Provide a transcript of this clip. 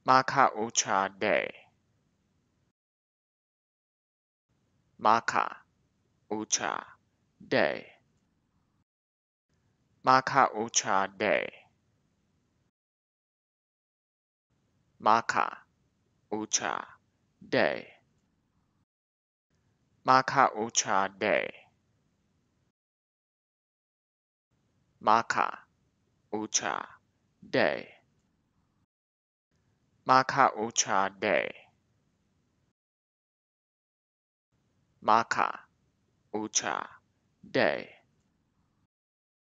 Maka Ucha Day. Maka Ucha Day. Maka Ucha Day. Maka Ucha Day. Maka Ucha Day. Maka Ucha Day. Maka Ucha Day. Maka Ucha Day.